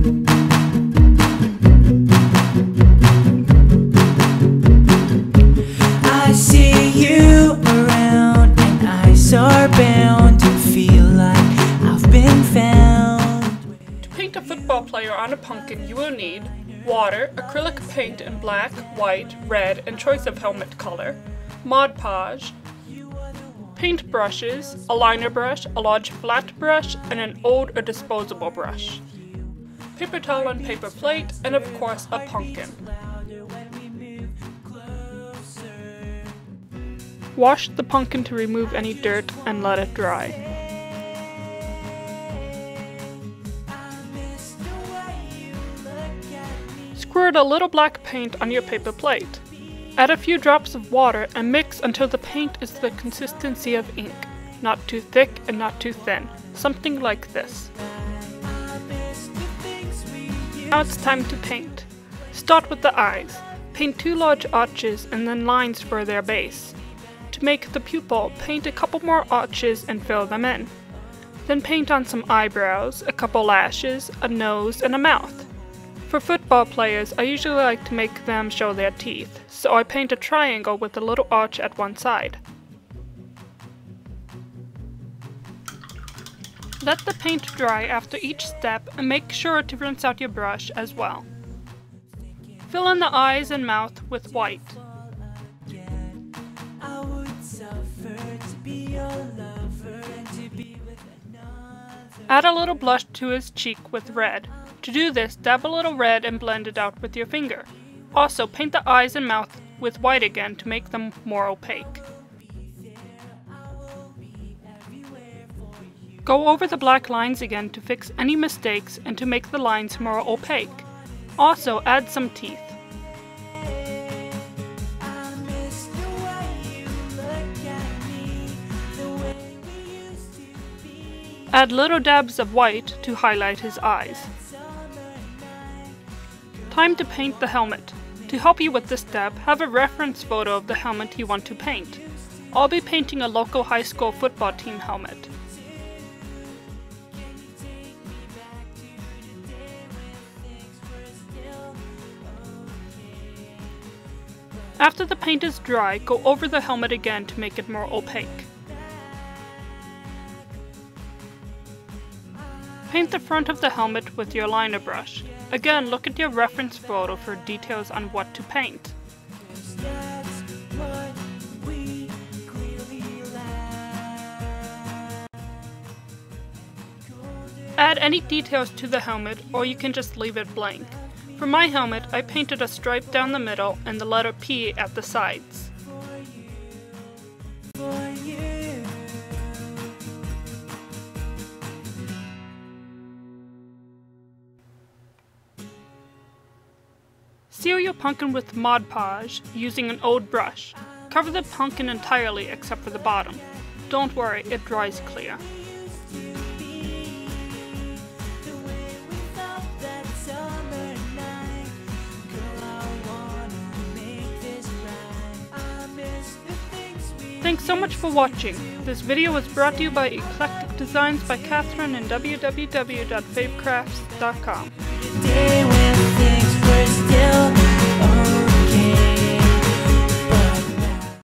I see you around and eyes are bound to feel like I've been found. To paint a football player on a pumpkin, you will need water, acrylic paint in black, white, red, and choice of helmet color, Mod Podge, paint brushes, a liner brush, a large flat brush, and an old or disposable brush, paper towel and paper plate, and of course a pumpkin. Wash the pumpkin to remove any dirt and let it dry. Squirt a little black paint on your paper plate. Add a few drops of water and mix until the paint is the consistency of ink, not too thick and not too thin, something like this. Now it's time to paint. Start with the eyes. Paint 2 large arches and then lines for their base. To make the pupil, paint a couple more arches and fill them in. Then paint on some eyebrows, a couple lashes, a nose, and a mouth. For football players, I usually like to make them show their teeth, so I paint a triangle with a little arch at one side. Let the paint dry after each step and make sure to rinse out your brush as well. Fill in the eyes and mouth with white. Add a little blush to his cheek with red. To do this, dab a little red and blend it out with your finger. Also, paint the eyes and mouth with white again to make them more opaque. Go over the black lines again to fix any mistakes and to make the lines more opaque. Also, add some teeth. Add little dabs of white to highlight his eyes. Time to paint the helmet. To help you with this step, have a reference photo of the helmet you want to paint. I'll be painting a local high school football team helmet. After the paint is dry, go over the helmet again to make it more opaque. Paint the front of the helmet with your liner brush. Again, look at your reference photo for details on what to paint. Add any details to the helmet, or you can just leave it blank. For my helmet, I painted a stripe down the middle and the letter P at the sides. Seal your pumpkin with Mod Podge using an old brush. Cover the pumpkin entirely except for the bottom. Don't worry, it dries clear. Thanks so much for watching. This video was brought to you by EclecticDesigns by Catherine and www.favecrafts.com.